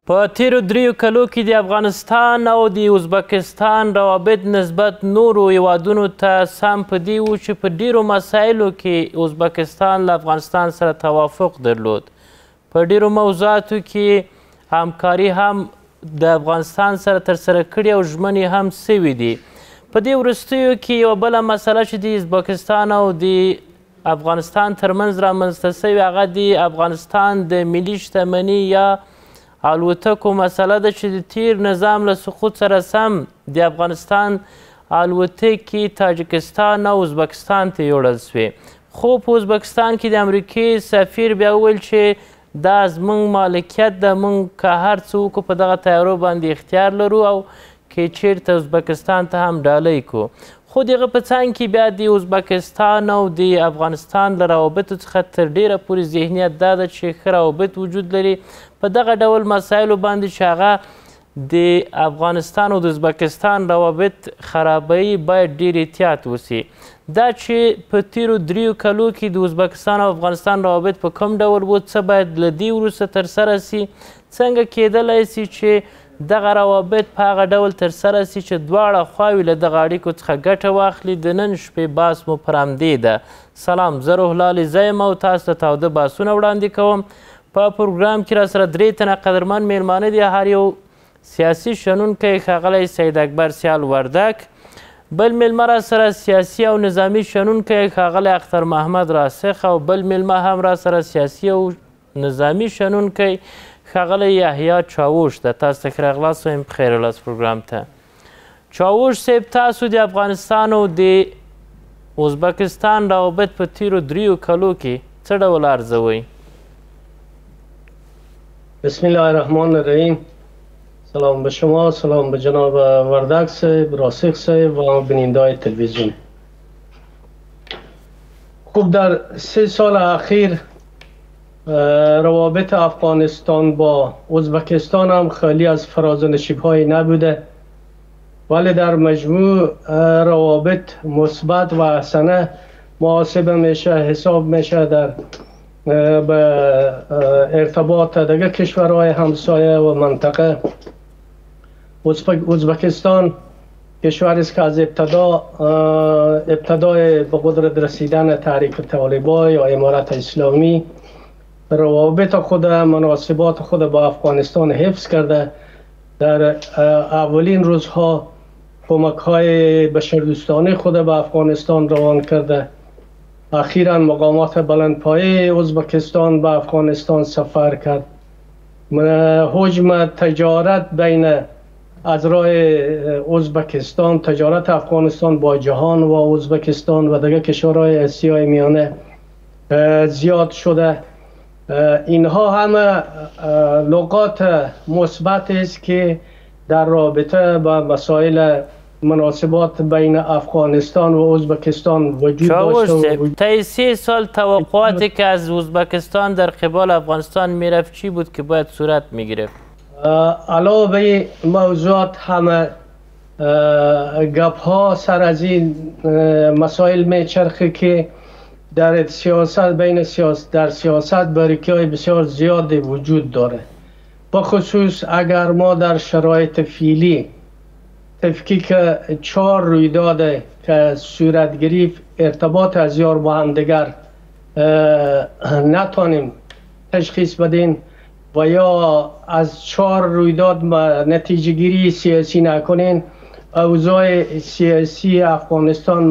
په تیرو دریو کلو کې د افغانستان او د ازبکستان روابط نسبت نورو هیوادونو ته سم په دې و چې په ډیرو مسایلو کې ازبکستان له افغانستان سره توافق درلود. په ډیرو موضوعاتو کې همکاري هم د افغانستان سره ترسره کړې او ژمنې هم سوي دي. په دې وروستیو کې یوه بله مسله چې د ازبکستان او د افغانستان ترمنځ رامنځته سوې هغه د افغانستان د ملي شتمني یا الوتکو مسله ده چې د تیر نظام له سقوط سره سم د افغانستان الوتکې تاجکستان او ازبکستان ته یوړل سوې. خو په ازبکستان کې د امریکې سفیر بیا وویل چې دا زموږ مالکیت ده، موږ که هر څه وکړو په دغه تیارو باندې اختیار لرو او که چیرته ازبکستان ته هم ډالۍ کړو. خو د هغه په څنګ کې بیا د ازبکستان او د افغانستان له روابطو څخه تر ډیره پورې ذهنیت دا ده چې ښه روابط وجود لري. په دغه ډول مسایلو باندې چې هغه د افغانستان او د ازبکستان روابط خرابوي باید ډیر احتیاط وسي. دا چې په تیرو دریو کلو کې د ازبکستان او افغانستان روابط په کوم ډول و، څه باید له دې وروسته ترسره سي، څنګه کیدلی سي چې دغه روابط په هغه ډول ترسره سي چې دواړه خواوې له دغه اړیکو څخه ګټه واخلي. د نن شپې بحث مو پر همدې ده. سلام، زه روح الله علیزی یم او تاسو ته تاوده بحثونه وړاندې کوم. په پروګرام کې را سره درې تنه قدرمن میلمانه دي. هر یو سیاسي شنونکی ښاغلی سید اکبر سیال وردک، بل میلمه را سره سیاسي او نظامي شنونکی ښاغلی اختر محمد راسخ، او بل میلمه هم را سره سیاسي او نظامي شنونکی ښاغلی یحیی چاوش ده. تاسو ته ښه راغلاست وایم په خیر ولاست پروګرام ته. چاوش صاحب، تاسو د افغانستان او د ازبکستان روابط په تیرو دریو کلو کې څه ډول ارزوئ؟ بسم الله الرحمن الرحیم. سلام به شما، سلام به جناب وردک صاحب، راسخ صاحب و بیننده‌های تلویزیون. خوب، در 3 سال اخیر روابط افغانستان با ازبکستان هم خالی از فراز و نشیب‌های نبوده، ولی در مجموع روابط مثبت و حسنه محاسبه میشه، حساب میشه در به ارتباط دیگر کشورهای همسایه و منطقه. ازبکستان کشوری است که از ابتدای به قدرت رسیدن تحریک طالبان یا امارت اسلامی روابط خود، مناسبات خود با افغانستان حفظ کرده. در اولین روزها کمک‌های بشردوستانه خود به افغانستان روان کرده. اخیراً مقامات بلندپایه ازبکستان به افغانستان سفر کرد. حجم تجارت بین اذرای ازبکستان، تجارت افغانستان با جهان و ازبکستان و دیگر کشورهای آسیای میانه زیاد شده. اینها همه نقاط مثبت است که در رابطه با مسائل مناسبات بین افغانستان و ازبکستان وجود داشته. طی 3 سال توقعاتی که از ازبکستان در قبال افغانستان میرفت چی بود که باید صورت میگرفت؟ علاوه به موضوعات همه گپ ها سر از این مسائل میچرخه که در سیاست در سیاست باریکی‌های بسیار زیادی وجود داره. بخصوص اگر ما در شرایط فعلی تفکیک 4 رویداد که صورت گرفت ارتباط ازیار با هم دیگر نتانیم تشخیص بدیم و یا از 4 رویداد نتیجه گیری سیاسی نکنین، اوضاع سیاسی افغانستان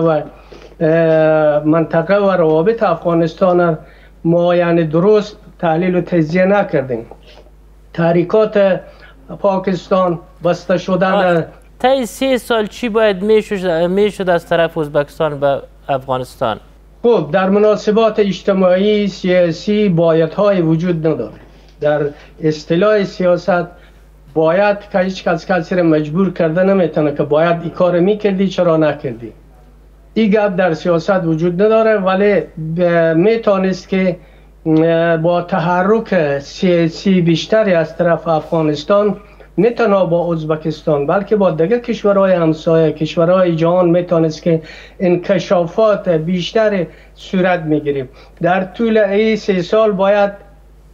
منطقه و روابط افغانستان ما یعنی درست تحلیل و تجزیه نکردیم. تحریکات پاکستان، بسته شدن طی 3 سال چی باید میشد از طرف ازبکستان به افغانستان؟ خب، در مناسبات اجتماعی سیاسی بایدهای وجود نداره. در اصطلاح سیاست باید که هیچ کسی را مجبور کرده نمیتونه که باید این کار میکردی چرا نکردی. این گپ در سیاست وجود نداره، ولی میتونست که با تحرک سیاسی بیشتری از طرف افغانستان نه تنها با ازبکستان بلکه با دیگر کشورهای همسایه، کشورهای جهان میتونست که انکشافات بیشتر صورت میگیریم. در طول این 3 سال باید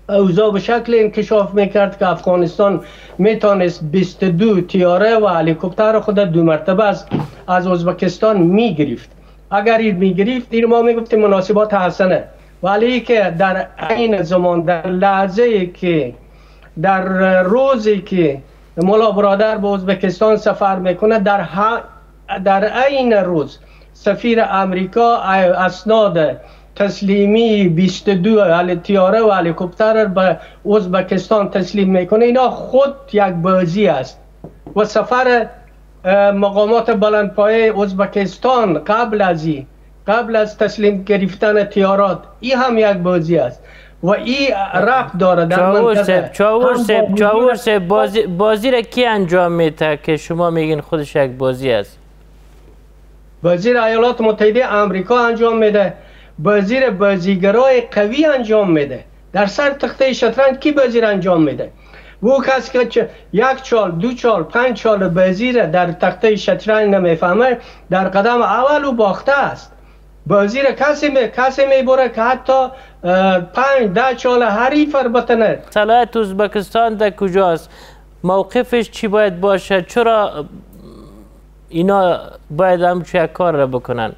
اوضاع به شکل انکشاف میکرد که افغانستان میتونست 22 طیاره و هلیکوپتر خود 2 مرتبه از ازبکستان میگرفت. اگر این میگرفت این ما میگفتیم مناسبات حسنه، ولی که در این زمان، در لحظه که در روزی که مولا برادر به ازبکستان سفر میکنه، در این روز سفیر امریکا اسناد تسلیمی 22 طیاره و هلیکوپتر به ازبکستان تسلیم میکنه. اینا خود یک بازی است و سفر مقامات بلندپایه ازبکستان قبل از تسلیم گرفتن طیارات این هم یک بازی است و این ربط داره در منطقه. چاور سب بازی را کی انجام میده که شما میگین خودش یک بازی است؟ بازی را ایالات متحده آمریکا انجام میده، بازی را بازیگرای قوی انجام میده. در سر تخته شطرنج کی بازی را انجام میده؟ او کسی که 1 چال 2 چال 5 چال بازی را در تخته شطرنج نمیفهمه در قدم اول او باخته است. بازی را کسی میبره که حتی 5-10 چال حریف را بتنه. صلاحیت ازبکستان در کجاست؟ موقفش چی باید باشه؟ چرا اینا باید همچون یک کار را بکنن؟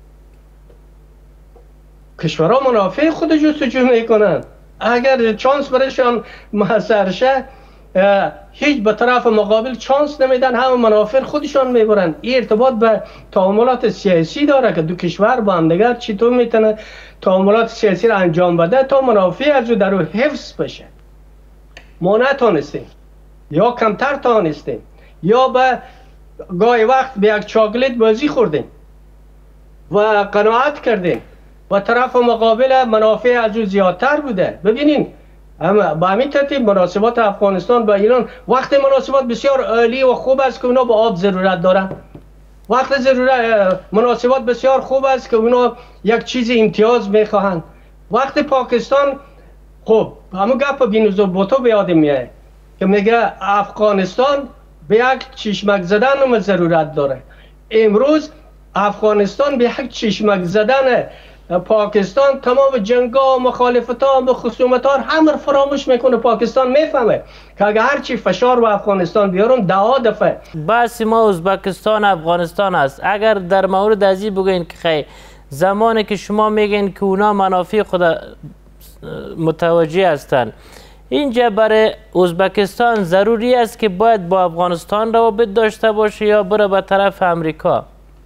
کشورها منافع خود جستجو میکنن. اگر چانس برایشان محصر شه، هیچ به طرف مقابل چانس نمیدن، همه منافع خودشان میبرن. این ارتباط به تعاملات سیاسی داره که دو کشور با هم دیگر چطور میتونه تعاملات سیاسی را انجام بده تا منافع از در او حفظ بشه. ما نتونستیم یا کمتر تونستیم یا به گاهی وقت به یک چاکلت بازی خوردیم و قناعت کردیم و طرف مقابل منافع از او زیادتر بوده. ببینین با همین ترتیب مناسبات افغانستان با ایران وقت مناسبات بسیار عالی و خوب است که اونا با آب ضرورت دارن. وقت مناسبات بسیار خوب است که اونا یک چیز امتیاز میخواهند. وقت پاکستان خب همون گپ بینوزو بوتو به یادم میاد که میگه افغانستان به یک چشمک زدن ضرورت داره. امروز افغانستان به یک چشمک زدن پاکستان تمام جنگا و مخالفتان و خصومتان همه فراموش میکنه. پاکستان میفهمه که اگر هرچی فشار و افغانستان بیارم 10 دفعه. بس ما ازبکستان افغانستان است. اگر در مورد ازی بگین که خیلی زمانی که شما میگین که اونا منافع خود متوجه هستند، اینجا برای ازبکستان ضروری است که باید با افغانستان روابط داشته باشه یا بره به طرف امریکا؟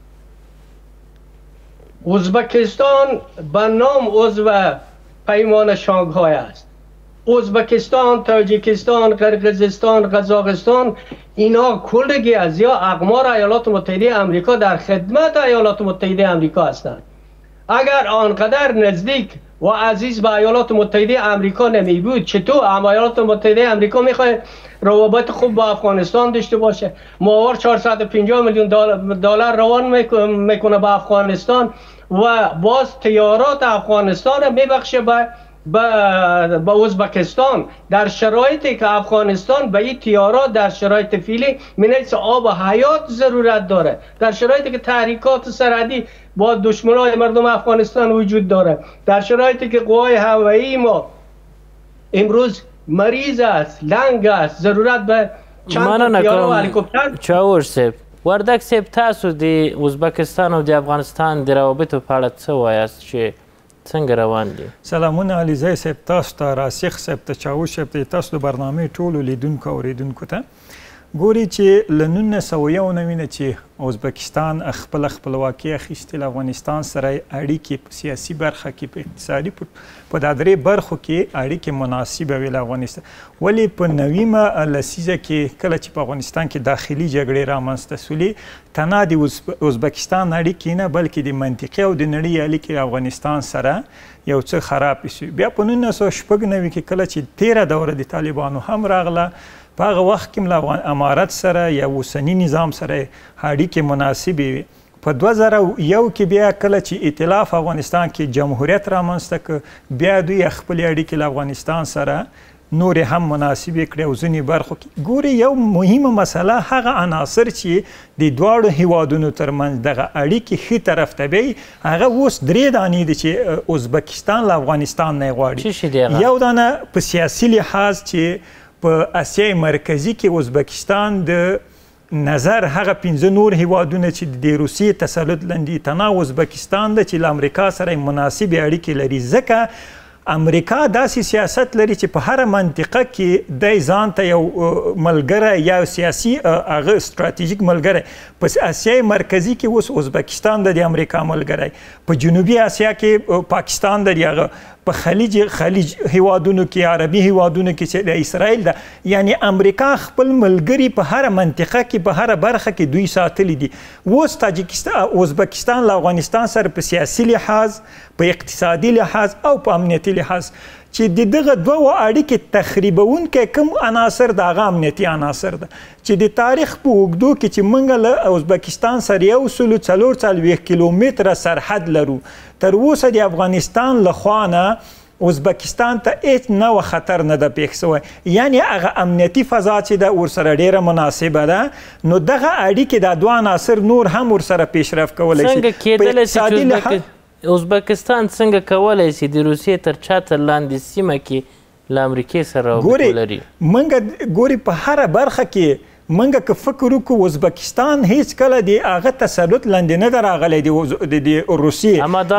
ازبکستان به نام عضو پیمان شانگهای است. ازبکستان، تاجیکستان، قرقیزستان، قزاقستان اینا کلگی از یا اقمار ایالات متحده آمریکا در خدمت ایالات متحده آمریکا هستند. اگر آنقدر نزدیک و عزیز به ایالات متحده آمریکا نمی بود، چطور ایالات متحده آمریکا میخواد روابط خوب با افغانستان داشته باشه؟ ماهوار 450 میلیون دلار روان میکنه به افغانستان و باز تیارات افغانستان را میبخشه به ازبکستان، در شرایطی که افغانستان به این تیارات در شرایط فعلی منیس آب و حیات ضرورت داره، در شرایطی که تحریکات سرحدی با دشمنای مردم افغانستان وجود داره، در شرایطی که قوای هوایی ما امروز مریض است، لنگ است، ضرورت به چند تیاره و هلیکوپتر. چاور سیب وردک سیب تاسو دی ازبکستان و دی افغانستان دی روابطو په اړه څه وایاست چې څنګه روان دي؟ سلامونه علیزی صاحب، تاسو ته، راسخ صاحب ته، چاوش صاحب ته، تاسو د برنامې ټولو لیدونکو او اوریدونکو ته. ګوري چې له 1991 نه چې ازبکستان خپله خپلواکي اخیستې له افغانستان سره اړیکې په سیاسي برخه کې، په اقتصادي، په دا درې برخو کې اړیکې مناسبه وې له افغانستان. ولې په 90مه لسیزه کې کله چې په افغانستان کې داخلي جګړې رامنځته سولې، تنها د ازبکستان اړیکې نه بلکې د منطقې او د نړۍ اړیکې افغانستان سره یو څه خرابې سوې. بیا په 1996 کې کله چې تیره دوره د طالبانو هم راغله، په هغه وخت کې له امارت سره یا اوسني نظام سره اړیکې مناسبې وې. په 2001 کې بیا کله چې ائتلاف افغانستان کې جمهوریت رامنځته کړ، بیا دوی خپلې اړیکې له افغانستان سره نورې هم مناسبې کړې او ځینې برخو کې ګورې یو مهمه مسله هغه عناصر چې د دواړو هیوادونو ترمنځ دغه اړیکې ښي طرف ته بیایي هغه اوس 3 دانې دي چې ازبکستان له افغانستان نه یې غواړي. یو دانه په سیاسي لحاظ چې په اسیای مرکزي کې ازبکستان د نظر هغه 15 نور هیوادونه چې د روسیې تسلط لاندې تنها ازبکستان ده چې له امریکا سره مناسبې اړیکې لري ځکه امریکا داسې سیاست لري چې په هره منطقه کې دی ځان ته یو ملګری یا سیاسي هغه ستراتیژیک ملګری په اسیای مرکزي کې اوس ازبکستان د امریکا ملګری په جنوبي اسیا کې پاکستان دی هغه په خلیج هیوادونو کې عربي هیوادونو کې چې د اسرائیل ده یعنی امریکا خپل ملګري په هر منطقه کې په هر برخه کې دوی ساتلی دي. اوس تاجکستان ازبکستان له افغانستان سره په سیاسي لحاظ په اقتصادي لحاظ او په امنیتي لحاظ چې د دغه دوه اړیکې تخریبونکي کوم عناصر د هغه امنیتي عناصر ده چې د تاریخ په اوږدو کې چې موږ له ازبکستان سره 144 کیلومتره سرحد لرو تر اوسه د افغانستان له خوا نه ازبکستان ته هیڅ نوع خطر نه ده پیښ شوی یعنی هغه امنیتي فضا چې ده ورسره ډیره مناسبه ده نو دغه اړیکې دا دوه عناصر نور هم ورسره پیشرفت کولی شي. څنګه کیدلی شي چې ازبکستان څنګه کولی شي د روسیې تر چتر لاندې سیمه کې له امریکې سره رابطه ولري؟ موږ ګوري په هره برخه کې منګه که فکر وکړو ازبکستان هیڅ کله د هغه تسلط لاندې نه ده راغلی د روسیې اما دا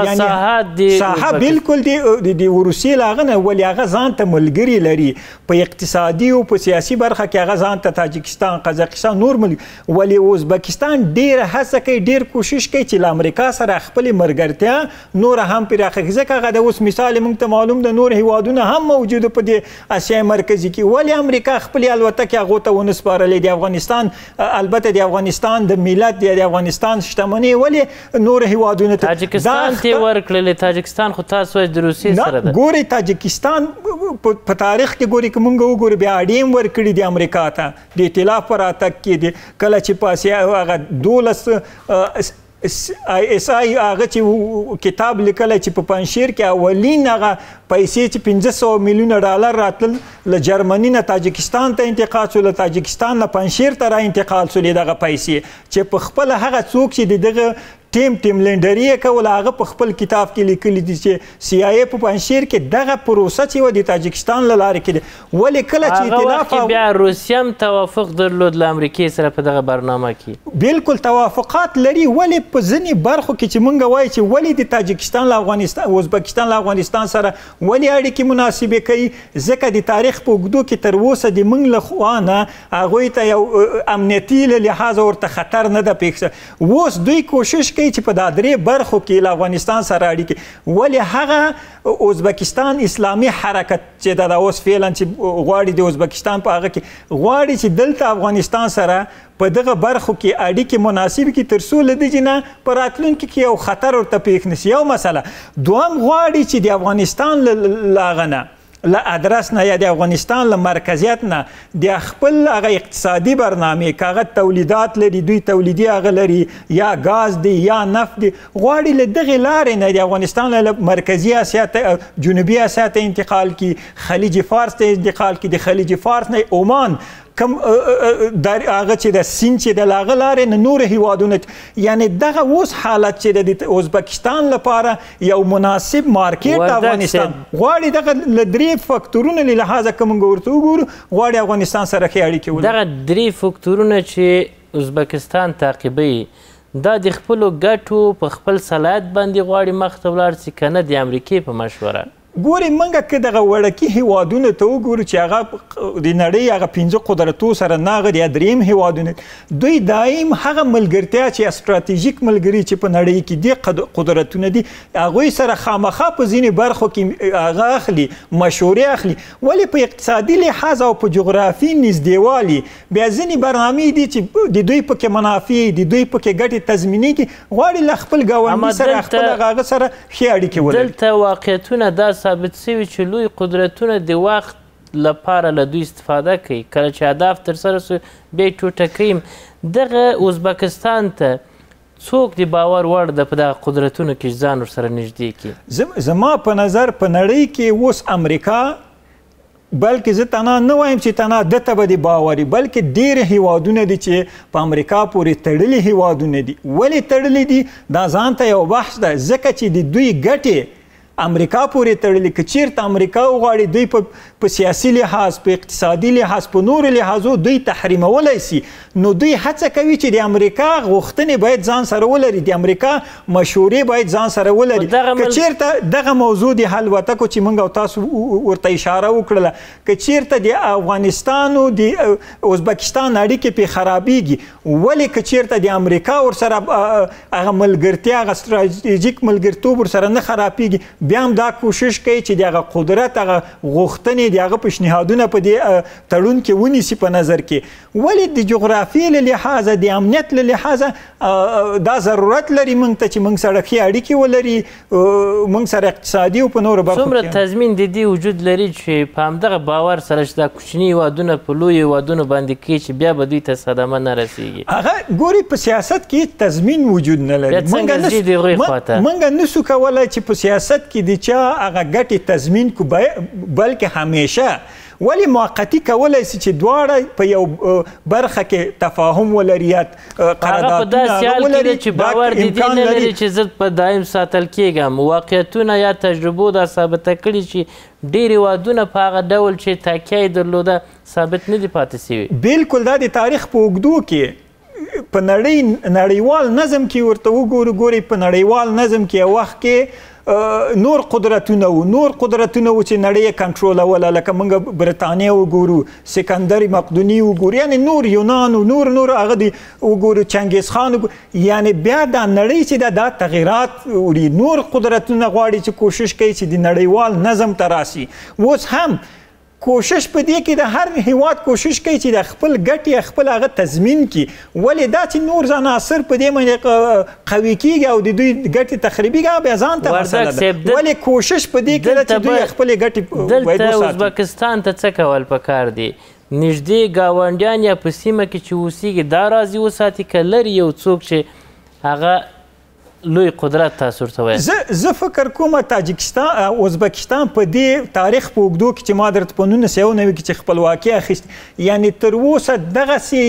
ساحه بالکل د روسیې له هغه نه ولې هغه ځان ته ملګري لري په اقتصادي او په سیاسي برخه کې هغه ځان ته تاجکستان قزاقستان نور ولې ازبکستان ډېره هڅه کوي ډېر کوشش کوي چې له امریکا سره خپلې ملګرتیا نوره هم پراخه کړي ځکه هغه د اوس مثال موږ ته معلوم ده نور هیوادونه هم موجوده په دې اسیای مرکزي کې ولې امریکا خپلې الوتکې هغو ته ونه سپارلې افغانستان البته د افغانستان د ملت د افغانستان شتمنۍ ولې نور هیوادونه ته تاجکستان ته ورکړلې؟ تاجکستان خو تاسو د روسیې سره ده. ګوري تاجکستان په تاریخ کې ګوري که موږ وګورو بیا اډیم ورکړي د امریکا ته د ائتلاف په راتګ کې کله چې په اسیا هغه 12 اس آی هغه چې کتاب لیکلی چې په پنجشیر کې اولین هغه پیسې چې 500 میلیونه ډالر راتلل له جرمني نه تاجکستان ته انتقال شو له تاجکستان نه پنجشیر ته را انتقال شولې دغه پیسې چې په خپله هغه څوک چې دغه ټیم لینډري یې کول هغه په خپل کتاب کې لیکلي دي چې سی آی ای په پنجشیر کې دغه پروسه چې وه د تاجکستان له لارې کې ولې کله چې هغه وخت کې بیا روسیه هم توافق درلود له امریکې سره په دغه برنامه کې بالکل توافقات لري ولې په ځینې برخو کې چې موږ وایو چې ولې د تاجکستان له افغانستان ازبکستان له افغانستان سره ولې اړیکې مناسبې کوي ځکه د تاریخ په اوږدو کې تر اوسه د موږ له خوا نه هغوی ته یو امنیتي له لحاظه ورته خطر نه ده پیښ شوی. اوس دوی کوشش کوي چې په دا 3 برخو کې له افغانستان سره اړیکې ولې هغه ازبکستان اسلامي حرکت چې دا اوس فعلا چې غواړي د ازبکستان په هغه کې غواړي چې دلته افغانستان سره په دغه برخو کې اړیکې مناسب کې تر څو له دې نه په راتلونکي کې یو خطر ورته پیښ نه شي. یو مسله دوهم غواړي چې د افغانستان له هغه نه له ادرس نه یا د افغانستان له مرکزیت نه د خپل هغه اقتصادي برنامې که هغه تولیدات لري دوی تولیدي هغه لري یا ګاز دی یا نفت دی غواړي له دغې لارې نه د افغانستان له مرکزي اسیا ته جنوبي اسیا ته انتقال کړي خلیج فارس ته انتقال کړي د خلیج فارس نه عمان کم هغه چې د سیند چې د هغه لارې نه نور هیوادونه یعنی دغه اوس حالت چې د ازبکستان لپاره یو مناسب مارکیټ افغانستان غواړي دغه له 3 فکتورونو له لحاظه که موږ ورته وګورو غواړي افغانستان سره ښې اړیکې ولري. دغه 3 فکتورونه چې ازبکستان تعقیبوي دا د خپلو ګټو په خپل صلاحیت باندې غواړي مخ ته ولاړ شي که نه د امریکې په مشوره؟ ګورې موږ که دغه وړکي هیوادونو ته وګورو چې هغه د نړۍ هغه 15 قدرتو سره نه هغه د دریم هیوادونه دوی دایم هغه ملګرتیا چې استراتیژیک ملګري چې په نړۍ کې دي قدرتونه دي هغوی سره خامخا په ځینې برخو کې هغه اخلي مشورې اخلي ولې په اقتصادي لحاظ او په جغرافي نږدېوالي بیا ځینې برنامې دي چې د دوی پکې منافع د دوی پکې ګټې تضمینېږي غواړي له خپل ګاونډي سره خپل هغه سره ښې اړیکې ولري. دلته واقعیتونه دا ثابت شوي چې لوی قدرتونه د وخت لپاره له دوی استفاده کوي کله چې اهداف ترسره سو بیا یې ټوټه کوي. دغه ازبکستان ته څوک د باور وړ ده په دغه قدرتونو کې ځان ورسره نږدې کړي؟ زما په نظر په نړۍ کې اوس امریکا بلکې زه تنها نه وایم چې تنها ده ته به دې باور وي بلکې ډېر هیوادونه دي چې په امریکا پورې تړلي هیوادونه دي. ولې تړلي دي دا ځان ته یو بحث ده ځکه چې د دوی ګټې امریکا پورې تړلي که چیرته امریکا وغواړي دوی په سیاسي لحاظ په اقتصادي لحاظ په نورو لحاظو دوی تحریمولی سي نو دوی هڅه کوي چې د امریکا غوښتنې باید ځان سره ولري د امریکا مشورې باید ځان سره ولري که چیرته دغه موضوع د حلوتکو چې موږ او تاسو ورته اشاره وکړله که چیرته د افغانستان او د ازبکستان اړیکې پې خرابېږي ولې که چیرته د امریکا ورسره هغه ملګرتیا هغه ستراتیژیک ملګرتوب ورسره نه خرابېږي بیا هم دا کوشش کوي چې د هغه قدرت هغه غوښتنې د هغه پیشنهادونه په دې تړون کې ونیسي په نظر کې ولې د جغرافیې له لحاظه د امنیت له لحاظه دا ضرورت لري موږ ته چې موږ سره ښې اړیکې ولري موږ سره اقتصادي او په نورو برخو کې څومره تضمین د دې وجود لري چې په همدغه باور سره چې دا کوچني هیوادونه په لویو هیوادونو باندې کوي چې بیا به دوی ته صدمه نه رسیږي هغه ګوري په سیاست کې تضمین وجود نه لري موږ نسو کولی چې په سیاست کې د چا هغه ګټې تضمین کو بلکې همیشه ولی موقتی کولی سي چې دواړه په یو برخه کې تفاهم ولري یا قراردادونه هغه په داسې حال کې دی چې باور د دې نه لري چې زه په دایم ساتل کېږم واقعیتونه یا تجربو دا ثابته کړي چې ډېر هیوادونه په هغه ډول چې تکیه یې درلوده ثابت نه دي پاتې سوي بالکل دا د تاریخ په اوږدو کې په نړیوال نظم کې ورته وګورو په نړیوال نظم کې یو وخت کې نور قدرتونه و چې نړۍ یې کنټرولوله لکه موږ برطانیه وګورو سکندر مقدوني وګورو یعنې نور یونان و نور هغه دي وګورو چنګیز خان یعنې بیا دا نړۍ چې دا تغیرات وړي نور قدرتونه غواړي چې کوشش کوي چې د نړیوال نظم ته راسي اوس هم کوشش په دې کې د هر هیواد کوشش کوي چې د خپل ګټې خپل هغه تضمین کړي ولې دا چې نور عناصر په دې باندې قوي کېږي او د دوی ګټې تخریبېږي بیا ځان ته مسله ده ولې کوشش په دې کې ده چې دوی خپلې ګټې باید دلته ازبکستان ته څه کول پکار دي نږدې ګاونډیان یا په سیمه کې چې اوسېږي دا راځي وساتي که لرې یو څوک چې هغه لوی قدرت تاسو ورته وایي زه فکر کوم تاجکستان ازبکستان په دې تاریخ په اوږدو کې چې ما درته په 1990 کې چې خپلواکي اخیست یعنې تر اوسه دغسې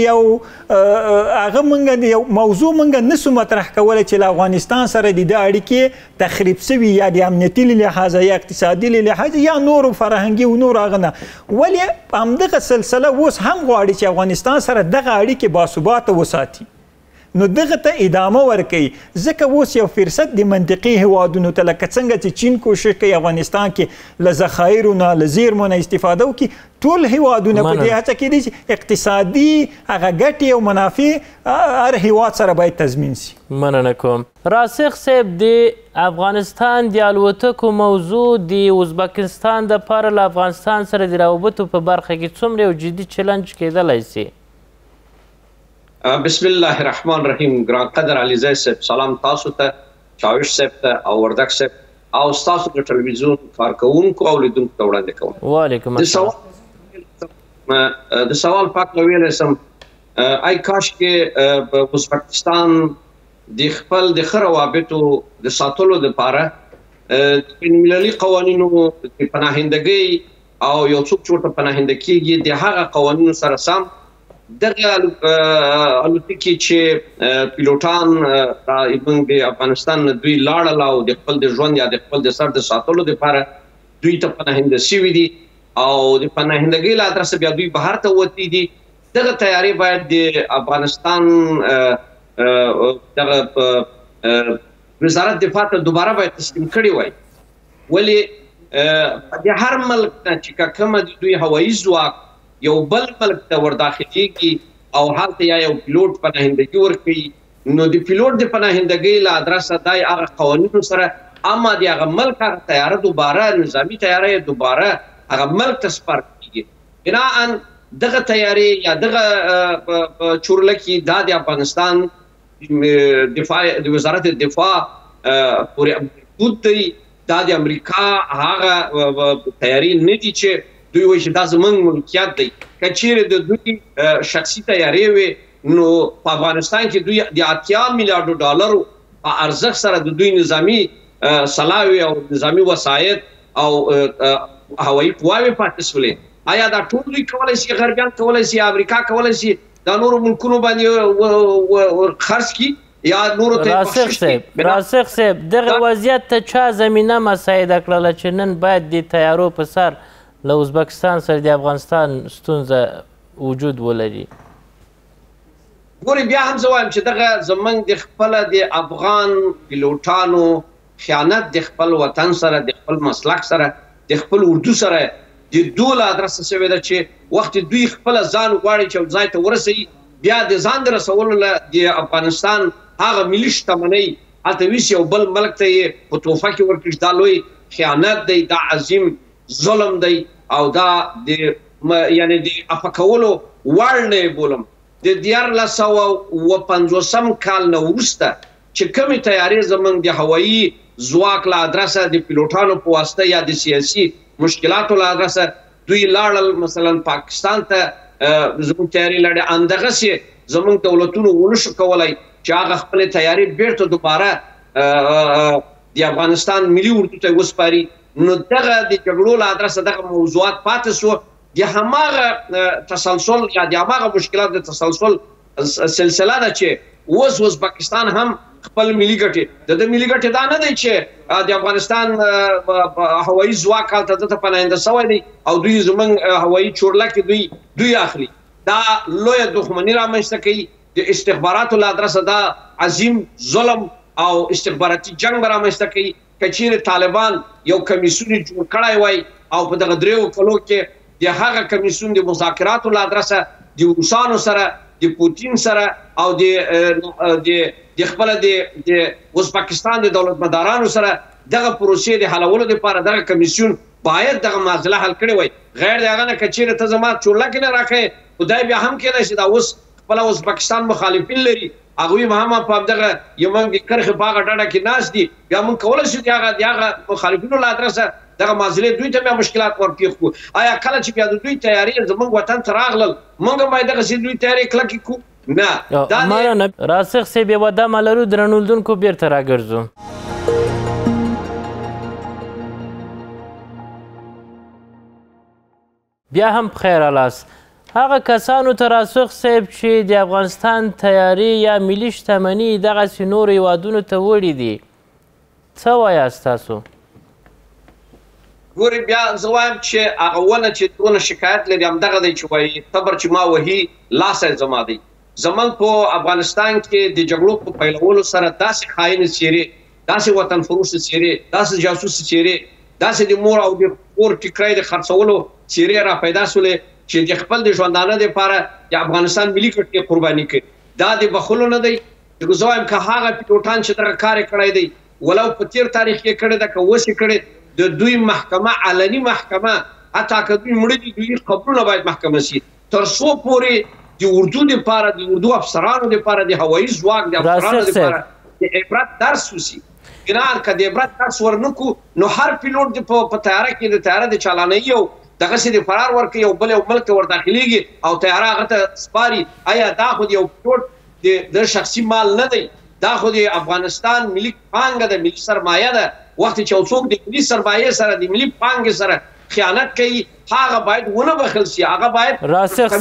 یو هغه موږ یو موضوع موږ نسو مطرح کولی چې له افغانستان سره د ده اړیکې تخریب سوي یا د امنیتي له لحاظه یا اقتصادي له لحاظه یا نورو فرهنګي و نور هغه نه ولې همدغه سلسله اوس هم غواړي چې افغانستان سره دغه اړیکې باثباته وساتي نو دغه ته ادامه ورکوي ځکه اوس یو فرصت د منطقي هیوادونو ته لکه څنګه چې چین کوشش کوي افغانستان کې له ذخایرو نه له زیرمو نه استفاده وکړي ټول هیوادونه په دې هڅه کې دي چې اقتصادي هغه ګټې او منافع هر هیواد سره باید تضمین سي مننه کوم راسخ صاحب د افغانستان د الوتکو موضوع د ازبکستان دپاره له افغانستان سره د روابطو په برخه کې څومره یو جدي چلنج کېدلی سي بسم الله الرحمن الرحیم ګران قدر علیزی صاحب سلام تاسو ته چاوش صاحب ته او وردک صاحب او تاسو د ټلویزیون کارکوونکو او لیدونکو ته وړاندې کوم وعلیکم السلام د سوال پاک ویلی سم ای کاش کې ازبکستان د خپل د ښه روابطو د ساتلو دپاره د بینالمللي قوانینو د پناهندګۍ او یو څوک چې ورته پناهنده کېږي د هغه قوانینو سره سم دغه الوتکې چې پیلوټان موږ د افغانستان نه دوی لاړل او د خپل د ژوند یا د خپل د سر د ساتلو دپاره دوی ته پناهنده سوي دي او د پناهندګۍ له ادرسه بیا دوی بهر ته وتلي دي دغه تیاري باید د افغانستان دغه وزارت دفاع ته دوباره باید تسلیم کړي وای ولې د هر ملک نه چې کومه د دوی هوایي ځواک یو بل ملک ته ورداخلېږي او هلته یا یو پیلوټ پناهندګي ورکوي نو د پیلوټ د پناهندګۍ له ادرسه دا هغه قوانینو سره اما د هغه ملک هغه تیاره دوباره نظامي تیاره یې دوباره هغه ملک ته سپارل کېږي بناءً دغه تیارې یا دغه چورلکي دا د افغانستان د وزارت دفاع پورې محدود دی دا د امریکا هغه تیارې نه دي چې دوی وایي چې دا زموږ ملکیت دی که چیرې د دوی شخصي تیارې وي نو په افغانستان کې دوی د 80 میلیارډو ډالرو په ارزښت سره د دوی نظامي سلاوي او نظامي وسایط او هوایي قواوې پاتې شولې آیا دا ټول دوی کولی شي غربیان کولی شي امریکا کولی شي دا نورو ملکونو باندې خرڅ کړي یا نورو ته راسخ صاحب دغه وضعیت ته چا زمینه مساعده کړله چې نن باید د تیارو په سر له ازبکستان سره د افغانستان ستونزه وجود ولري؟ ګورې بیا هم زه وایم چې دغه زموږ د خپله د افغان پیلوټانو خیانت د خپل وطن سره د خپل مسلک سره د خپل اردو سره د دوله ادرسه شوې ده چې وخت دوی خپله ځان غواړي چې ځای ته ورسوي بیا د ځان د رسولو له د افغانستان هغه ملي شتمنۍ هلته ویسي یو بل ملک ته یې په تحفه کې ورکړي دا لوی خیانت دی دا عظیم ظلم دی او دا د یعنې د عفه کولو وړ نه یې بولم د 1950 کال نه وروسته چې کومې تیارې زموږ د هوایي ځواک له ادرسه د پیلوټانو په واسطه یا د سیاسي مشکلاتو له ادرسه دوی لاړل مثلا پاکستان ته زموږ تیارې لاړې همدغسې زموږ دولتونو ونشو کولی چې هغه خپلې تیارې بیرته دوباره د افغانستان ملي اردو ته وسپاري نو دغه د جګړو له ادرسه دغه موضوعات پاتې سو د هماغه تسلسل یا د هماغه مشکلات د تسلسل سلسله ده چې اوس پاکستان هم خپل ملي ګټې د ملي ګټې دا نه دی چې د افغانستان هوایي ځواک هلته دته پناهنده سوی دی او دوی زموږ هوایي چورلکې دوی اخلي دا لویه دښمني رامنځته کوي د استخباراتو له ادرسه دا عظیم ظلم او استخباراتي جنګ به رامنځته کوي که چیرې طالبان یو کمیسیون جوړ کړی وای او په دغه 3 کلو کې د هغه کمیسیون د مذاکراتو له ادرسه د روسانو سره د پوتین سره او د خپل د ازبکستان د دولتمدارانو سره دغه پروسې د حلولو لپاره دغه کمیسیون باید دغه معضله حل کړې وای غیر د هغه نه که چیرې ته زما چورلکې نه راکړې خدای بیا هم کېدای شي دا اوس خپله ازبکستان مخالفین لري هغوی به هم په همدغه یمن د کرښې په هغه ډډه کې ناست دي بیا موږ کولی شو د هغه مخالفینو له ادرسه دغه معضلې دوی ته بیا مشکلات ورپېښ کړو آیا کله چې بیا د دوی تیارې زموږ وطن ته راغلل موږ هم باید دغسې دوی تیارې کلکې کړو نه راسخ صاحب یوه دمه لرو درنو لیدونکو بیرته راګرځو بیا هم پخیر راست هغه کسانو ته راسخ صاحب چې د افغانستان تیارې یا ملي شتمني دغسې نورو هیوادونو ته وړي دي څه وایاست تاسو ګورې بیا زه وایم چې هغه ونه چې دونه شکایت لري همدغه دی چې وایي تبر چې ما وهي لاسی زما دی زموږ په افغانستان کې د جګړو په پیلولو سره داسې خاینې څیرې داسې وطن فروشه څیرې داسې جاسوسې څیرې داسې د مور او د کور ټیکری د خرڅولو څیرې را پیدا سولې چې د خپل د ژوندانه دپاره د افغانستان ملي ګټې قرباني کړي دا د بخلو نه دی زه وایم که هغه پیلوټان چې دغه کار یې کړی دی ولو په تیر تاریخ کې کړی ده که اوس یې کړی د دوی محکمه علني محکمه حتی که دوی مړه دي دوی قبرونه باید محکمه شي تر څو پورې د اردو دپاره د اردو افسرانو دپاره د هوایي ځواک د افسرانو دپاره د عبرت درس وشي ګران که د عبرت درس ورنکړو نو هر پیلوټ په تیاره کې د تیاره د چالانوي او دغسې د فرار ورکوي یو بل یو ملک ته ورداخلېږي او تیاره هغه ته سپاري آیا دا خو د یو پیلوټ د شخصي مال نه دی دا خو د افغانستان ملي پانګه ده ملي سرمایه ده وخت چې یو څوک د ملي سرمایې سره د ملي پانګې سره خیانت کوي هغه باید ونه بخښل شي هغه باید راسخ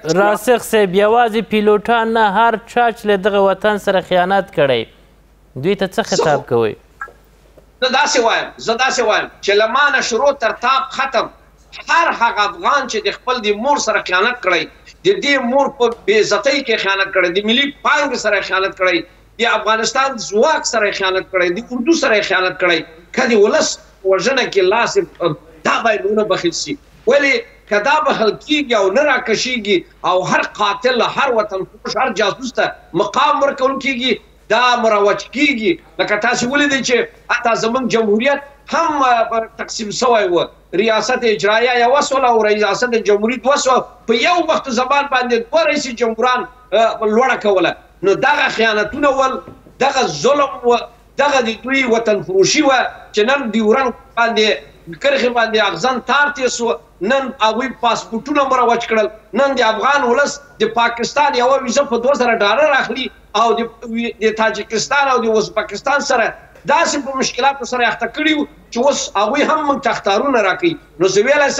صاحب یوازې پیلوټان نه هر چا چې له دغه وطن سره خیانت کړی دوی ته څه خطاب کوئ زه داسې وایم چې له ما نه شروع تر تاب ختم هر هغه افغان چې د خپل د مور سره خیانت کړی د دې مور په بې عزتۍ کې خیانت کړی د ملي پانګې سره خیانت کړی د افغانستان ځواک سره خیانت کړی د اردو سره خیانت کړی که د ولس وژنه کې لاس دا باید ونه بخښل شي ولې که دا بخښل کېږي او نه راکشېږي او هر قاتل هر وطن فروش هر جاسوس ته مقام ورکول کېږي دا مروج کېږي لکه تاسې ولیدئ چې حتی زموږ جمهوریت هم تقسیم سوی و ریاست اجرایه یوه سوله او ریاست جمهوریت دوه سوه په یو وخت زمان باندې 2 رئیس جمهوران لوړه کوله نو دغه خیانتونه ول دغه ظلم و دغه د دوی وطن فروشي وه چې نن د ورنګ باندې کرښې باندې اغزن تار تېر سو نن هغوی پاسپورټونه مروج کړل نن د افغان ولس د پاکستان یوه ویزه په $2000 اخلي او د تاجکستان او د ازبکستان سره داسې په مشکلاتو سره اخته کړي وو چې اوس هغوی هم موږ ته اخطارونه راکوي نو زه ویلی سم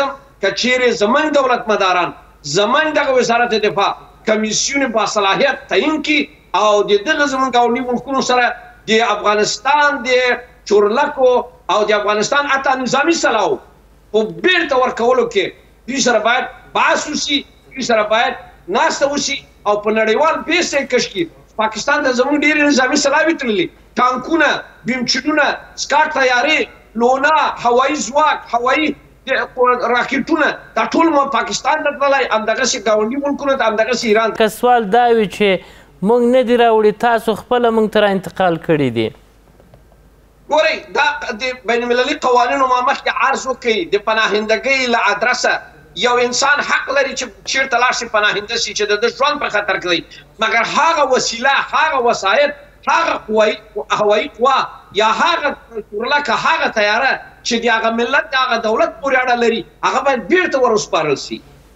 که چیرې زموږ دولتمداران زموږ دغه وزارت دفاع کمیسیون با صلاحیت تعیین کړي او د دغه زموږ ګاونډي ملکونو سره د افغانستان د چورلکو او د افغانستان حتی نظامي سلاو په بیرته ورکولو کې دوی سره باید بحث وشي، دوی سره باید ناسته وشي او په نړیوال بیس یې کش کړي. پاکستان ته زموږ ډېرې نظامي سلاوي تللي، ټانکونه، بیمچنونه، سکاټ تیارې، لونا، هوایي ځواک، هوایي راکټونه، دا ټول مو پاکستان ته تللی، همدغسې ګاونډي ملکونو ته، همدغسې ایران ته. که سوال دا وي چې موږ نه دي راوړي، تاسو خپله موږ ته را انتقال کړي دي. ګورئ، دا د بین المللي قوانینو ما مخکې عرض وکړي، د پناهندګۍ له ادرسه یو انسان حق لري چې چیرته لاړ شي پناهنده شي چې د ده ژوند په خطر کې دی، مګر هغه وسیله، هغه وسایط، هغه هوایي قوا یا هغه چورلکه، هغه تیاره چې د هغه ملت د هغه دولت پورې اړه لري، هغه باید بیرته ور وسپارل شي.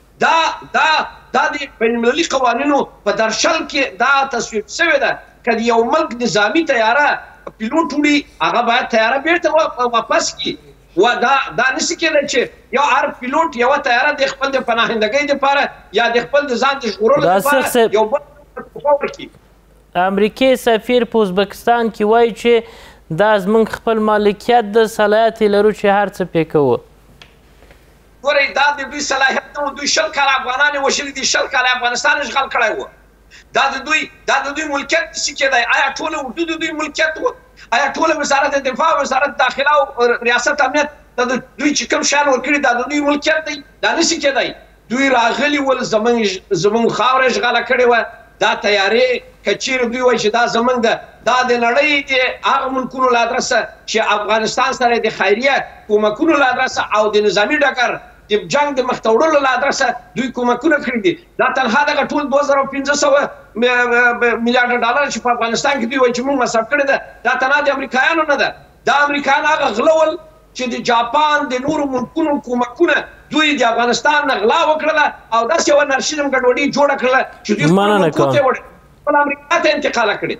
دا د بین المللي قوانینو په درشل کې دا تصویب شوې ده که د یو ملک نظامي تیاره پیلوټ وړي، هغه باید تیاره بیرته واپس کړي. و دا نشي کېدای چې یو هر پیلوټ یوه تیاره د خپل د پناهندګۍ دپاره یا د خپل د ځان د ژغورلو دپاره یو بل ورکړي. امریکې سفیر په ازبکستان کې وایي چې دا زموږ خپل مالکیت د صلاحیت یې لرو چې هر څه پرې کوو. ګورئ، دا د دوی صلاحیت نه و، دوی 100 کاله افغانان یې وژلي دي، 100 کاله افغانستان اشغال کړی و. دا د دوی ملکیت نشي کېدای. آیا ټوله اردو د دوی ملکیت و؟ آیا ټوله وزارت دفاع، وزارت داخله او ریاست امنیت دا د دوی چې کوم شیان ورکړي دا د دوی ملکیت دی؟ دا نشي کېدای. دوی راغلي ول، زموږ خاوره اشغاله کړې وه. دا تیارې که چیرې دوی وایي چې دا زموږ ده، دا د نړۍ د هغه ملکونو له ادرسه چې افغانستان سره د خیریه کومکونو له ادرسه او د نظامي ډګر د جنگ د مخته وړلو له ادرسه دوی کومکونه کړي دي. دا تنها دغه ټول 2500 میلیارډ ډالر چې په افغانستان کې دوی وایي چې موږ مصرف کړې ده، دا تنها د امریکایانو نه ده. دا امریکایان هغه غله ول چې د جاپان د نورو ملکونو کومکونه دوی د افغانستان نه غلا وکړله او داسې یوه نرشیزم ګډوډي جوړه کړله چې دوی خپلو ملکو ته یې خپل امریکا ته انتقاله کړې.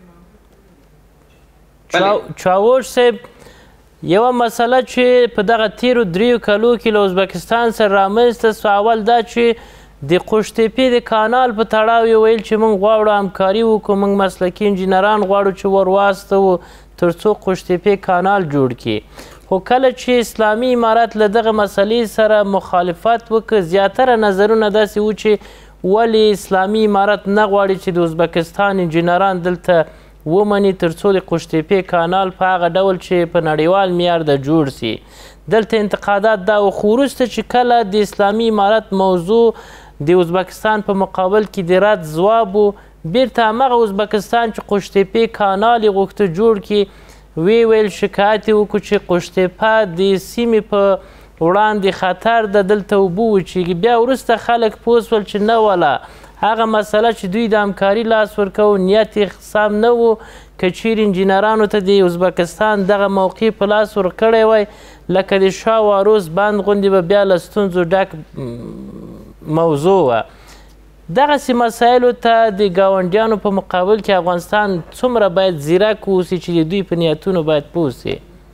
چاوش صاحب، یوه مسله چې په دغه تیرو 3 کالو کې له ازبکستان سره رامنځته سوه، اول دا چې د قوشتېپې د کانال په تړاو یې ویل چې موږ غواړو همکاري وکړو، موږ مسلکي انجینران غواړو چې ور واستوو تر څو قوشتېپې کانال جوړ کړي. خو کله چې اسلامي امارت له دغه مسلې سره مخالفت وکړ، زیاتره نظرونه داسې وو چې ولې اسلامي امارت نه غواړي چې د ازبکستان انجینران دلته ومني تر څو د قوشتېپې کانال په هغه ډول چې په نړیوال معیار د جوړ سي. دلته انتقادات دا و، خو وروسته چې کله د اسلامي امارت موضوع د ازبکستان په مقابل کې د رد ځواب و، بیرته همغه ازبکستان چې قوشتېپې کانال یې غوښته جوړ کړي، ویل شکایت یې وکړو چې قوشتېپه د سیمې په وړاندې خطر ده، دلته اوبه وچیږي. بیا وروسته خلک پوه شول چې نه وله هغه مسله چې دوی د همکاري لاس ورکوو نیت یې سم نه و. که چیرې انجینرانو ته د ازبکستان دغه موقع په لاس ورکړی وای، لکه د شاه و عروس بند غوندې به بیا له ستونزو ډک موضوع وه. دغسې مسایلو ته د ګاونډیانو په مقابل کې افغانستان څومره باید ځیرک واوسي چې د دوی په نیتونو باید پوه سي؟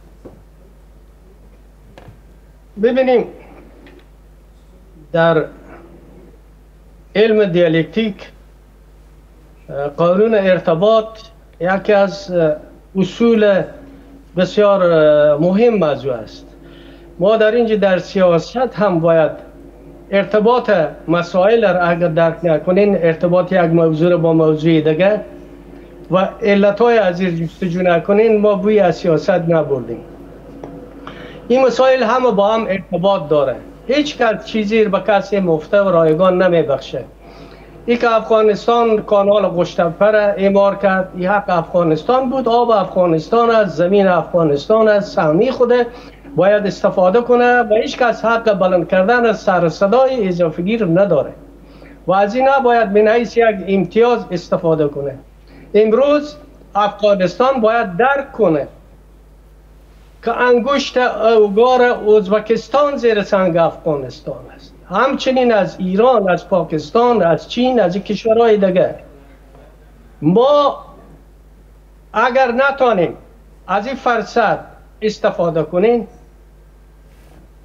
ببینیم، در علم دیالکتیک قانون ارتباط یکی از اصول بسیار مهم موضوع است. ما در اینجا در سیاست هم باید ارتباط مسائل را اگر درک نکنین، ارتباط یک موضوع با موضوع دیگه و علتهای از این جستجو نکنین، ما بوی از سیاست نبردیم. این مسائل همه با هم ارتباط داره. هیچ کس چیزی به کسی مفته و رایگان نمیبخشه. ای که افغانستان کانال قوشتېپه را اعمار کرد، این حق افغانستان بود، آب افغانستان است، زمین افغانستان است، سهمی خوده باید استفاده کنه و هیچ کس حق بلند کردن از سر صدای اضافه‌گیر نداره و از این باید من حیث یک امتیاز استفاده کنه. امروز افغانستان باید درک کنه که انگشت اوگار ازبکستان زیر سنگ افغانستان است، همچنین از ایران، از پاکستان، از چین، از کشورهای دیگر. ما اگر نتانیم از این فرصت استفاده کنیم،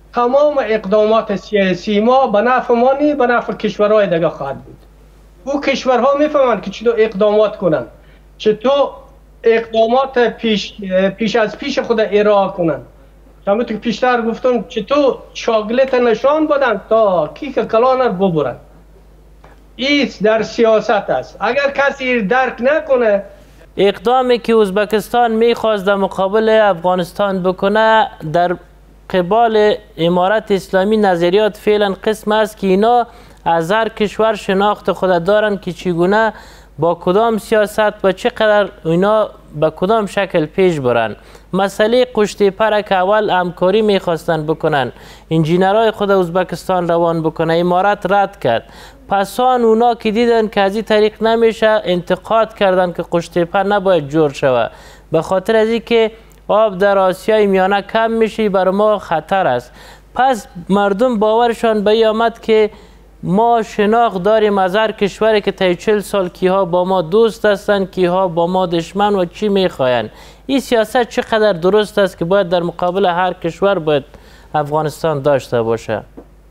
تمام اقدامات سیاسی ما به نفع ما نی، به نفع کشورهای دیگه خواهد بود. او کشورها میفهمند که چطور اقدامات کنند، چطور اقدامات پیش از پیش خود ارائه کنند. همونطور که پیشتر گفتم چطور شاگلت نشان بدن تا کیک کلان رو ببرن. این در سیاست است. اگر کسی درک نکنه، اقدامی که ازبکستان میخواست در مقابل افغانستان بکنه در قبال امارت اسلامی نظریات فعلا قسم است که اینا از هر کشور شناخت خود دارن که چگونه با کدام سیاست و چقدر اینا به کدام شکل پیش برن. مسئله قشتیپر که اول همکاری میخواستن بکنن، انجینرهای خود ازبکستان روان بکنه، امارت رد کرد. پس آن اونا که دیدن که از این طریق نمیشه انتقاد کردن که قشتیپر نباید جور شود، به خاطر از اینکه آب در آسیای میانه کم میشه برای ما خطر است. پس مردم باورشان به این آمد که ما شناخت داریم از هر کشوری که طی 40 سال کیها با ما دوست هستند، کیها با ما دشمن و چی میخواین. این سیاست چقدر درست است که باید در مقابل هر کشور باید افغانستان داشته باشه؟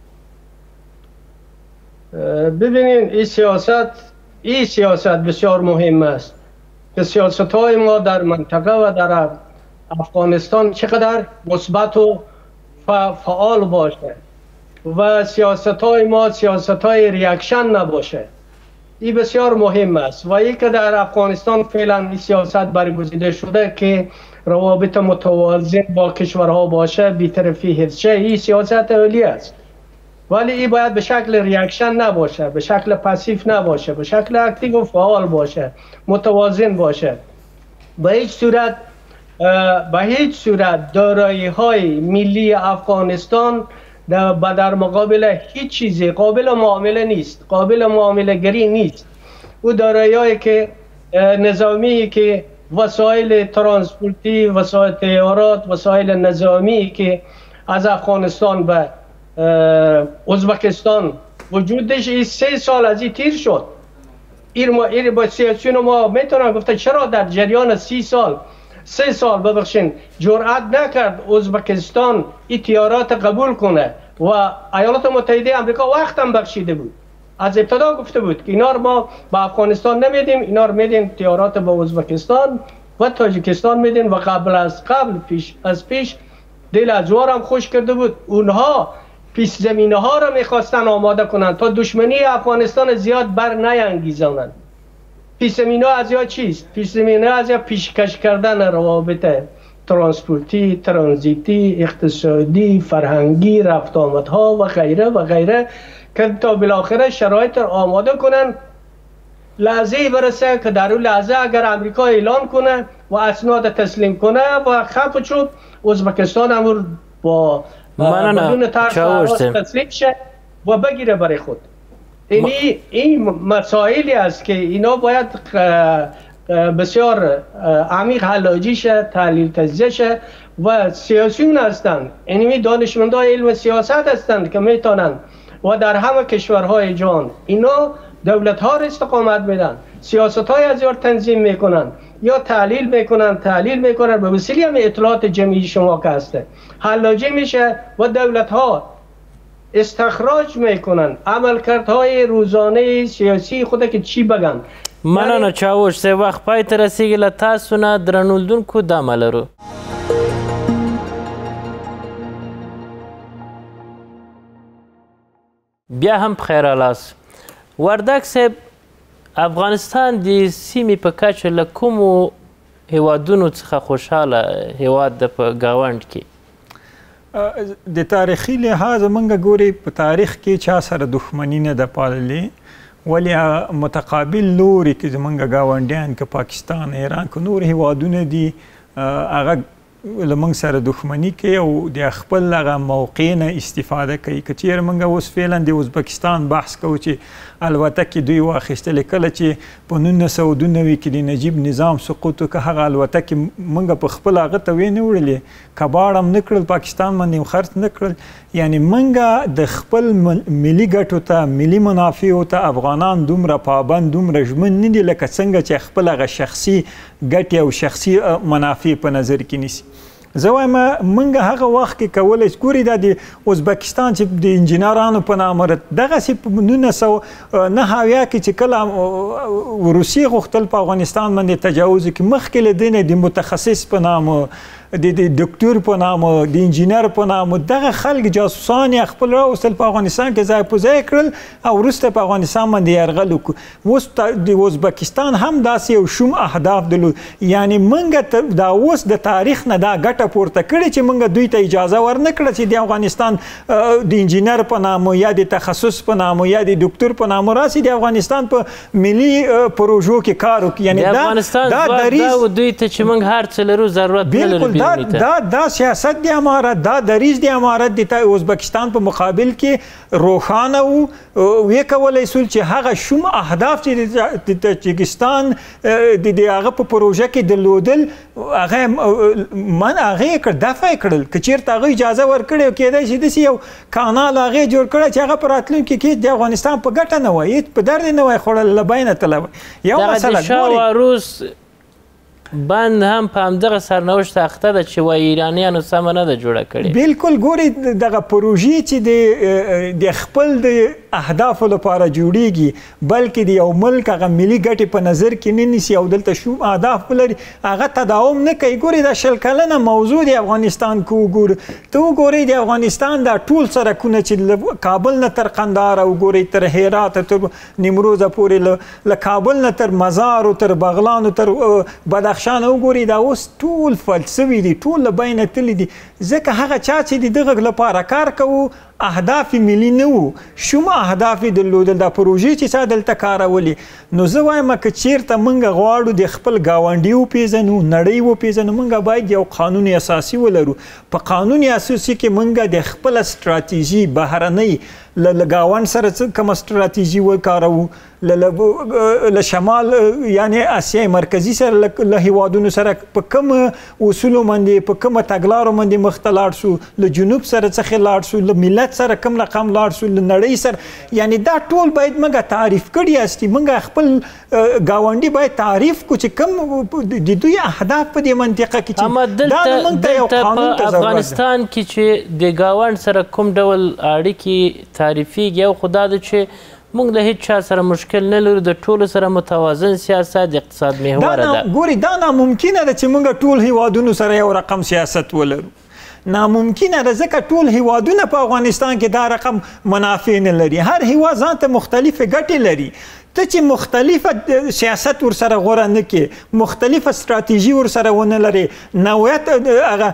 ببینید این سیاست بسیار مهم است که سیاست های ما در منطقه و در افغانستان چقدر مثبت و فعال باشه و سیاست های ما سیاست های ریاکشن نباشه. این بسیار مهم است و این که در افغانستان فعلا این سیاست برگزیده شده که روابط متوازن با کشورها باشه، بی‌طرفی حفظ شه، این سیاست عالی است، ولی این باید به شکل ریاکشن نباشه، به شکل پاسیو نباشه، به شکل اکتیو و فعال باشه، متوازن باشه. به هیچ صورت دارایی های ملی افغانستان در مقابل هیچ چیزی قابل معامله نیست، قابل معامله گری نیست. او دارایی که نظامی که وسایل ترانسپورتی، وسایل تجارت، وسایل نظامی که از افغانستان به ازبکستان وجودش این 3 سال از این تیر شد. این با سیاسیون ما میتونم گفته چرا در جریان 3 سال ببخشین جرأت نکرد ازبکستان این تجارت قبول کنه و ایالات متحده آمریکا وقت هم بخشیده بود. از ابتدا گفته بود که اینا رو ما به افغانستان نمیدیم، اینا رو میدیم تجارت با ازبکستان و تاجیکستان میدیم و قبل پیش دل ازوار هم خوش کرده بود. اونها پیش زمینه ها رو میخواستن آماده کنند تا دشمنی افغانستان زیاد بر نینگیزانند. پیش زمینه ها از یا چیست؟ پیش زمینه از یا پیشکش کردن روابط ترانسپورتی، ترانزیتی، اقتصادی، فرهنگی، رفت آمدها و غیره که تا بالاخره شرایط رو آماده کنن لحظه برسه که در اون لحظه اگر امریکا اعلان کنه و اسناد تسلیم کنه و خف چوب ازبکستان هم با بدون ترس تسلیم شه و بگیره برای خود. این مسائلی است که اینا باید بسیار عمیق حلاجی شه، تحلیل تجزیه شه و سیاسیون هستند، اینمی دانشمندان علم سیاست هستند که میتونن و در همه کشورهای جهان اینا دولت ها را استقامت میدن، سیاست های از یار تنظیم میکنن یا تحلیل میکنن به وسیله هم اطلاعات جمعی شما که هسته حلاجی میشه و دولت ها استخراج میکنن عملکردهای روزانه سیاسی خود که چی بگن. مننه چاوش، سه وخت پای ته رسیږي له تاسو نه درنولدونکو دمه لرو. بیا هم بخیر الاس وردک صاحب، افغانستان د سیمې په کچه له کومو هیوادونو څخه خوشحاله هیواد ده په ګاونډ کې؟ د تاریخي لحاظ موږ ګوري په تاریخ کې چا سره دښمني نه ده پاللې، ولی متقابل لوري کې زمونږ ګاونډیان که پاکستان، ایران که نور هیوادونه دي هغه له موږ سره دښمني کوي او د خپل هغه موقع نه استفاده کوي. که چیرې موږ اوس فعلا د ازبکستان بحث کوو چې الوتکې دوی واخیستلې، کله چې په 1992 کې د نجیب نظام سقوط وکړه هغه الوتکې موږ په خپل هغه ته وې نه وړلې، کباړ هم نه کړل، پاکستان باندې هم خرڅ نه کړل. یعنې موږ د خپل ملي ګټو ته، ملي منافعو ته افغانان دومره پابند، دومره ژمن نه دي لکه څنګه چې خپل هغه شخصي ګټې او شخصي منافع په نظر کې نیسي. زه وایم موږ هغه وخت کې کولی ګوري دا د ازبکستان چې د انجینرانو په نامه دغسې په 1909 کې چې کله روسیې غوښتل په افغانستان باندې تجاوز وکړي مخکې له دې نه د متخصص په نامه د ډاکټر په نامه د انجینر په نامه دغه خلک جاسوسان یې خپل راوستل په افغانستان کې ځای په ځای کړل او وروسته په افغانستان باندې یرغل وکړو. اوس د ازبکستان هم داسې یو شوم اهداف درلود، یعنې موږ دا اوس د تاریخ نه دا ګټه پورته کړې چې موږ دوی ته اجازه ورنه کړه چې د افغانستان د انجینر په نامه یا د تخصص په نامه یا د ډاکټر په نامه راسي د افغانستان په ملي پروژو کې کار وکړي. یعنې افغانستان ځواک دوی ته چې موږ هر څه لرو ضرورت نه لرو. دا سیاست دی امارت، دا دریځ دی امارت د ازبکستان په مقابل کې روښانه وی کولی سول چې هغه شوم اهداف چې د تاجکستان د هغه په پروژه کې درلودل هغه یې کړ دفع یې کړل. که چېرته هغه اجازه ورکړې کېدای شي داسې یو کانال هغه یې جوړ کړی چې هغه په راتلونکي کې د افغانستان په ګټه نه وای، په درد نه وای خوړل، له بینه تللی وای. یو مسله ګورئ بند هم په همدغه سرنوشت اخته ده چې وایي ایرانیانو سمه نه ده جوړه کړې. بالکل ګورئ دغه پروژې چې د خپل د اهدافو لپاره جوړیږي بلکې د یو ملک هغه ملي ګټې په نظر کې نه نیسي او دلته شوم اهداف ولري هغه تداوم نه کوي. ګورئ دا 20 کلنه موضوع د افغانستان کې وګورئ، ته وګورئ د افغانستان دا ټول سرکونه چې کابل نه تر قندهار او ګورئ تر هرات تر نیمروزه پورې له کابل نه تر مزار تر بغلان تر بدخشان وګورئ دا اوس ټول فلسفي دي، ټول له بینه تللي دي. ځکه هغه چا چې د دغه لپاره کار کوو اهداف ملي نه وو، شوم اهداف یې درلودل، دا پروژې چې چا دلته کارولې. نو زه وایم که چېرته موږ غواړو د خپل ګاونډي وپېژنو، نړۍ وپېژنو، موږ باید یو قانون اساسي ولرو. په قانون اساسي کې موږ د خپله ستراتیژي بهرنۍ له ګاونډ سره څه کومه ستراتیژي وکاروو، له شمال یعنی اسیا مرکزي سره له هیوادونو سره په کوم اصولو باندې په کومه تګلارو باندې مخ ته لاړ شو، له جنوب سره څخه لاړ شو، له ملت سره کوم رقم لاړ شو، له نړۍ سره. یعنی دا ټول باید موږ تعریف کړي یاستي، موږ خپل ګاونډي باید تعریف کو چې کوم د دوی اهداف په دې منطقه کې چې دا موږ ته یو قانون ته ضرورت ده. افغانستان کې چې د ګاونډ سره کوم ډول اړیکې تعریفېږي او خو دا ده چې موږ له هیڅ چا سره مشکل نه لرو، د ټولو سره متوازن سیاست د اقتصاد محوره ده. ګورئ دا ناممکنه ده چې موږ ټول هیوادونو سره یو رقم سیاست ولرو، ناممکنه ده ځکه ټول هیوادونه په افغانستان کې دا رقم منافع نه لري. هر هیواد ځان ته مختلفې ګټې لري. ته چې مختلفه سیاست ورسره غوره نه کې، مختلفه ستراتیژي ورسره ونه لري، نوعیت هغه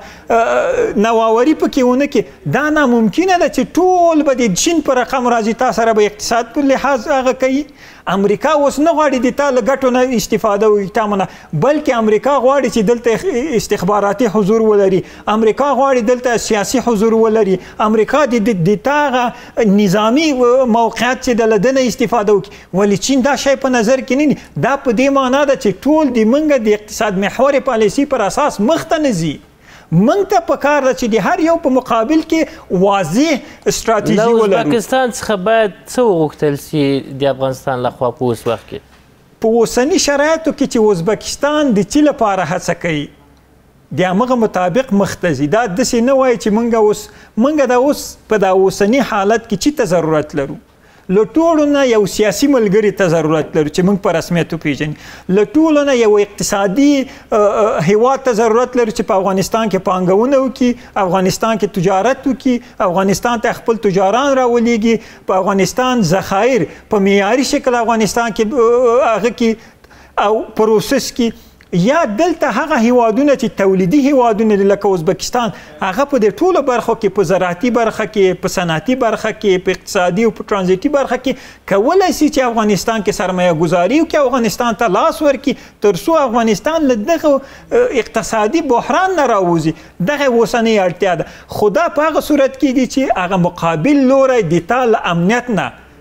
نوآوري پکې ونه کې، دا ناممکنه ده چې ټول به د چین په رقم راځي. تا سره به اقتصاد په لحاظ هغه کوي. امریکا اوس نه غواړي د تا له ګټو نه استفاده وکړي، بلکې امریکا غواړي چې دلته استخباراتي حضور ولري، امریکا غواړي دلته سیاسي حضور ولري، امریکا د تا هغه نظامي موقعیت چې د لدنه استفاده وکړي. ولې چین دا شی په نظر کې نه، دا په دې معنا ده چې ټول د موږ د اقتصاد محور پالیسي پر اساس مخ ته نه ځي. موږ ته پکار ده چې د هر یو په مقابل کې واضح استراتیژي ولرو. له ازبکستان څخه باید څه وغوښتل سي د افغانستان لخوا په اوس وخت کې؟ په اوسني شرایطو کې چې ازبکستان د څه لپاره هڅه کوي د همغه مطابق مخ ته ځي. دا داسې نه وایي چې موږ د اوس په دا اوسني حالت کې څه ته ضرورت لرو. له ټولو نه یو سیاسي ملګري ته ضرورت لرو چې موږ په رسمیت وپېژني. له ټولو نه یو اقتصادي هیواد ته ضرورت لرو چې په افغانستان کې پانګونه وکړي، افغانستان کې تجارت وکړي، افغانستان ته خپل تجاران راولېږي، په افغانستان ذخایر په معیاري شکل افغانستان کې هغه کې او پروسس کې، یا دلته هغه هیوادونه چې تولیدي هیوادونه لکه ازبکستان هغه په دې ټولو برخو کې، په زراعتي برخه کې، په صنعتي برخه کې، په اقتصادي او په ترانزیتي برخه کې کولی شي چې افغانستان کې سرمایه گذاري وکړي، افغانستان ته لاس ورکړي تر څو افغانستان له دغه اقتصادي بحران نه راوځي. دغه اوسنۍ اړتیا ده. خو دا په هغه صورت کې دي چې هغه مقابل لوری د تا له امنیت نه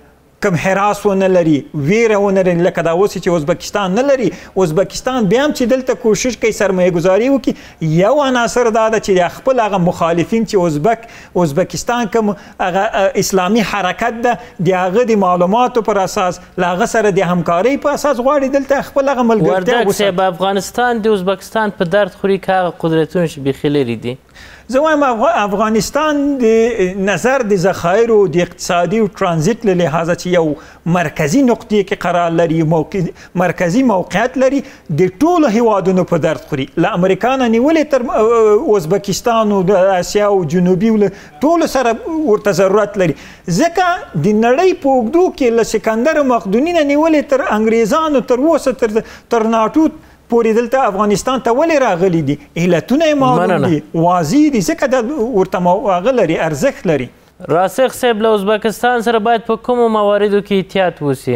کوم حراس ونه لري ویره ونه لري لکه دا اوس چې ازبکستان نه لري ازبکستان بیا هم چې دلته کوشش کوي سرمایه گذاري وکړي یو عناصر دا ده چې خپل هغه مخالفین چې ازبکستان کوم هغه اسلامي حرکت ده د هغه د معلوماتو پر اساس له هغه سره د همکارۍ په اساس غواړي دلته خپل هغه ملګرتیا وردګ صاحب افغانستان د ازبکستان په درد خوري که هغه قدرتونه چې بیخي لرې دي زه وایم افغانستان د نظر د ذخایرو د اقتصادي او ترانزیت له لحاظه چې یو مرکزي نقطې کې قرار لري مرکزي موقعیت لري د ټولو هیوادونو په درد خوري له امریکا نه نیولې تر ازبکستان او د اسیا او جنوبي ټولو سره ورته ضرورت لري ځکه د نړۍ په اوږدو کې له سکندر مقدوني نه نیولې تر انګریزانو تر اوسه تر ناټو پورې دلته افغانستان ته ولې راغلي دي علتونه یې معلوم دي واضح دي ځکه دا ورته هغه لري ارزښت لري راسخ صاحب له ازبکستان سره باید په کومو مواردو کې احتیاط وسي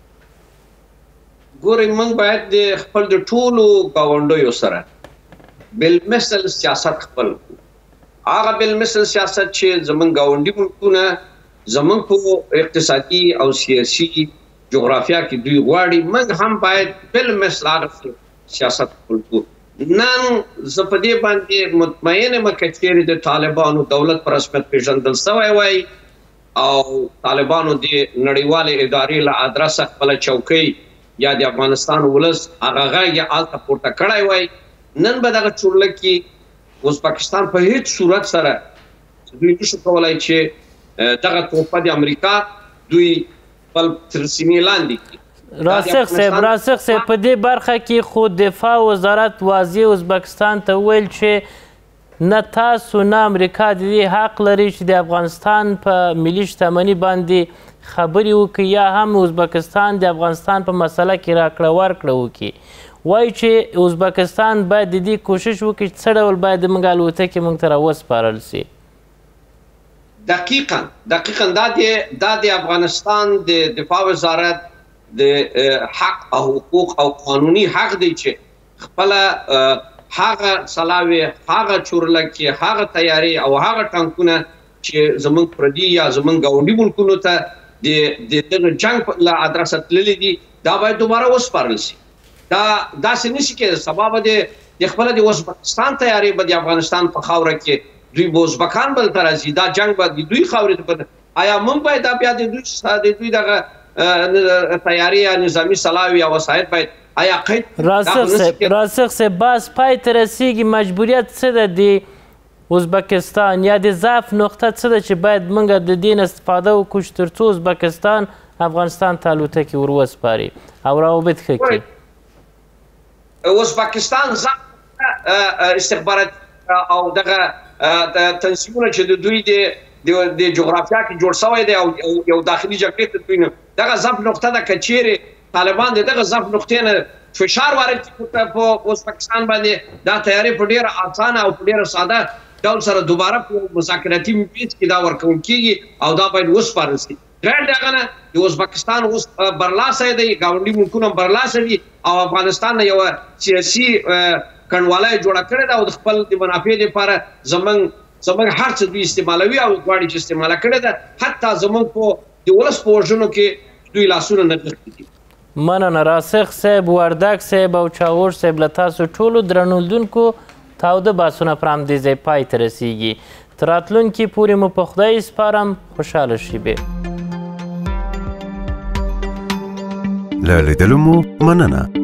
ګورئ موږ باید د خپل د ټولو ګاونډیو سره بالمثل سیاست خپل هغه بالمثل سیاست چې زموږ ګاونډي ملکونه زموږ په اقتصادي او سیاسي جغرافیا کې دوی غواړي موږ هم باید بالمثل هغه سیاست خپل کړو نن زه په دې باندې مطمئن یم که چیرې د طالبانو دولت په رسمیت پیژندل سوی وای او طالبانو د نړیوالې ادارې له ادرسه خپله چوکۍ یا د افغانستان ولس هغه غږ یې هلته پورته کړی وای نن به دغه چورله کې ازبکستان په هیڅ صورت سره دوی نشو کولی چې دغه تحفه د امریکا دوی خپل تر سینې لاندې کړي راسخ صاحب په دې برخه کې خو دفاع وزارت واضح ازبکستان ته ویل چې نه تاسو نه امریکا د دې حق لري چې د افغانستان په ملي شتمنۍ باندې خبرې وکړي یا هم ازبکستان د افغانستان په مسله کې راکړه ورکړه وکړي وایي چې ازبکستان باید د دې کوشش وکړي چې څه ډول باید زموږ الوتکې موږ ته راوسپارل سي دقیقا دا د افغانستان د دفاع وزارت د حق او حقوق او قانوني حق دی چې خپله هغه سلاوي هغه چورلکې هغه تیاری او هغه ټانکونه چې زموږ پردي یا زموږ ګاونډي ملکونو ته د دغه جنګ له ادرسه تللي دي دا باید دوباره وسپارل شي دا داسې نشي کېدای سبا به د خپله د ازبکستان تیاری به د افغانستان په خاوره کې دوی به ازبکان بل ته راځي دا جنګ به د دوی خاورې ته آیا موږ باید دا بیا د دوی دغه تیاری یا نظامی سلاوي یا وسایل باید آیا قید راسخ صاحب باز پای ته رسیږي مجبوریت څه ده د ازبکستان یا د ضعف نقطه څه ده چې باید موږ د دې نه استفاده وکړو چې تر څو ازبکستان افغانستان ته الوتکې ور وسپاري او روابط ښه کړي ازبکستان ضعف استخبارات او دغه تنظیمونه چې د دوی د جغرافیا کې جوړ سوی دی او یو داخلي جګړې ته دوی نه دغه ضعف نقطه ده که چیرې طالبان د دغه ضعف نقطې نه فشار وارد کړي په ازبکستان باندې دا تیاری په ډېره اسانه او په ډېره ساده ډول سره دوباره په مذاکراتي میز کې دا ورکول کېږي او دا باید وسپارل شي غیر دغه نه د ازبکستان اوس برلاسه دی ګاونډي ملکونه برلاسه دي او افغانستان نه یوه سیاسي کنډواله جوړه کړې ده او د خپل د منافع لپاره زموږ هر څه دوی استعمالوي او غواړي چې استعماله کړې ده حتی زموږ په د ولس په وژنو کې دوی لاسونه نغښتي دي مننه راسخ صاحب وردګ صاحب او چاوش صاحب له تاسو ټولو درنو لیدونکو تاوده بحثونه پر همدې ځای پای ته رسیږي تر راتلونکي پورې مو په خدای سپارم خوشحاله شیبې له لیدلو مو مننه